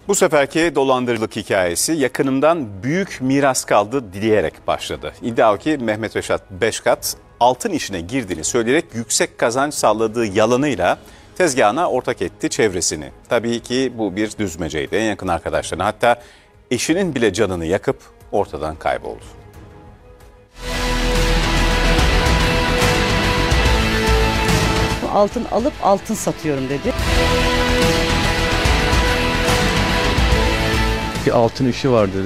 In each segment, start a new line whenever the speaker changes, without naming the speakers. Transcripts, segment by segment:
Bu seferki dolandırıcılık hikayesi yakınımdan büyük miras kaldı diyerek başladı. İddia o ki Mehmet Reşat Beşkat altın işine girdiğini söyleyerek yüksek kazanç sağladığı yalanıyla tezgahına ortak etti çevresini. Tabii ki bu bir düzmeceydi. En yakın arkadaşlarına, hatta eşinin bile canını yakıp ortadan kayboldu.
Altın alıp altın satıyorum dedi.
Bir altın işi var dedi.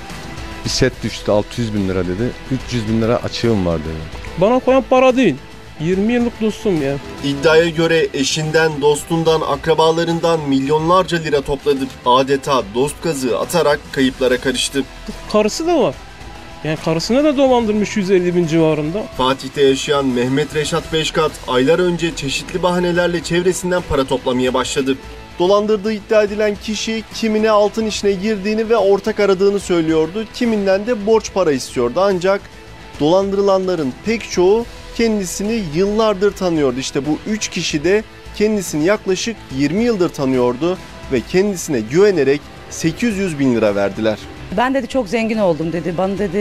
Bir set düştü 600 bin lira dedi. 300 bin lira açığım var dedi.
Bana koyan para değil. 20 yıllık dostum ya.
İddiaya göre eşinden, dostundan, akrabalarından milyonlarca lira topladı. Adeta dost kazığı atarak kayıplara karıştı.
Karısı da var. Yani karısına da dolandırmış 150 bin civarında.
Fatih'te yaşayan Mehmet Reşat Beşkat aylar önce çeşitli bahanelerle çevresinden para toplamaya başladı. Dolandırdığı iddia edilen kişi kimine altın işine girdiğini ve ortak aradığını söylüyordu. Kiminden de borç para istiyordu. Ancak dolandırılanların pek çoğu kendisini yıllardır tanıyordu. İşte bu 3 kişi de kendisini yaklaşık 20 yıldır tanıyordu ve kendisine güvenerek 800 bin lira verdiler.
Ben dedi çok zengin oldum dedi. Bana dedi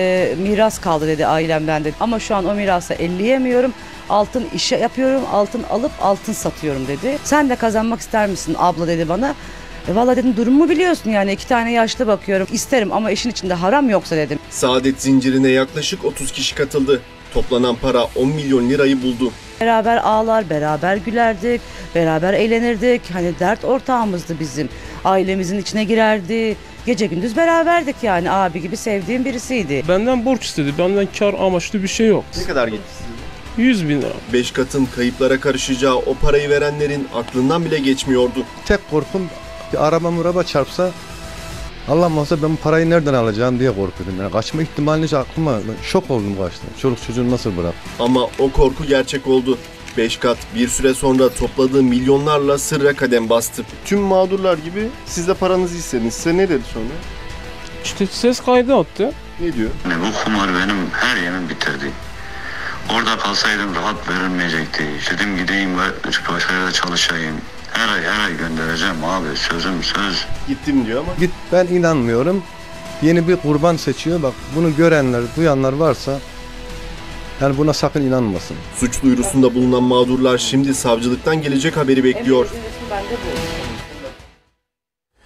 miras kaldı dedi ailemden dedi. Ama şu an o mirasa elleyemiyorum. Altın işe yapıyorum. Altın alıp altın satıyorum dedi. Sen de kazanmak ister misin abla dedi bana. Valla dedim durumumu biliyorsun yani 2 tane yaşlı bakıyorum. İsterim ama işin içinde haram yoksa dedim.
Saadet zincirine yaklaşık 30 kişi katıldı. Toplanan para 10 milyon lirayı buldu.
Beraber ağlar, beraber gülerdik, beraber eğlenirdik. Hani dert ortağımızdı bizim. Ailemizin içine girerdi. Gece gündüz beraberdik yani, abi gibi sevdiğim birisiydi.
Benden borç istedi. Benden kar amaçlı bir şey yok.
Ne kadar gitti size?
100 bin lira.
Beşkat'ın kayıplara karışacağı o parayı verenlerin aklından bile geçmiyordu.
Tek korkum bir araba çarpsa Allah muhafaza ben bu parayı nereden alacağım diye korkuyordum. Yani kaçma ihtimalini hiç aklıma, şok oldum kaçta. Çoluk çocuğunu nasıl bırak?
Ama o korku gerçek oldu. Beşkat bir süre sonra topladığı milyonlarla sırra kadem bastı. Tüm mağdurlar gibi siz de paranızı istediniz. Size ne dedi sonra?
İşte ses kaydı attı.
Ne diyor?
Bu kumar benim her yerimi bitirdi. Orada kalsaydım rahat verilmeyecekti. Dedim gideyim başka yerde çalışayım. Her ay göndereceğim abi, sözüm söz.
Gittim diyor ama.
Git, ben inanmıyorum. Yeni bir kurban seçiyor. Bak bunu görenler, duyanlar varsa yani buna sakın inanmasın.
Suç duyurusunda bulunan mağdurlar şimdi savcılıktan gelecek haberi bekliyor.
Bende bu.